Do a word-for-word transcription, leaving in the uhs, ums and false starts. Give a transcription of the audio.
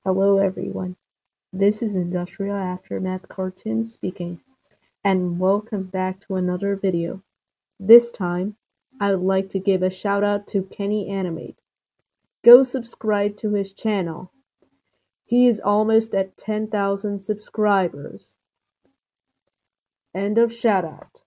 Hello everyone, this is Industrial Aftermath Cartoon speaking, and welcome back to another video. This time, I would like to give a shout out to Kenny Animate. Go subscribe to his channel. He is almost at ten thousand subscribers. End of shout out.